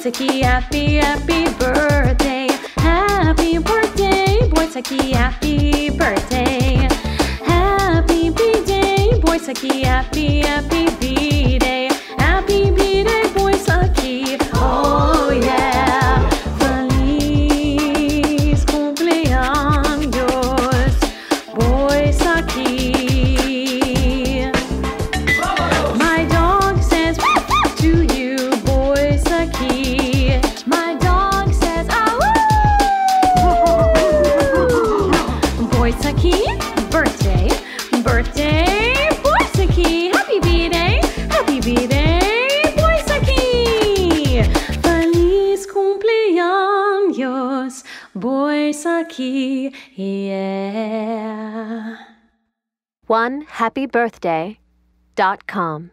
Boisakhi, happy, happy birthday. Happy birthday, Boisakhi, happy birthday. Happy B-Day, Boisakhi, happy, happy B-Day. Happy B-Day, Boisakhi, oh yeah. Feliz cumpleaños, Boisakhi. My dog says to you, Boisakhi. My dog says, ah woo! Boisakhi, birthday, birthday, Boisakhi. Happy B-Day, happy B-Day, Boisakhi. Feliz cumpleaños, Boisakhi, yeah. OneHappyBirthday.com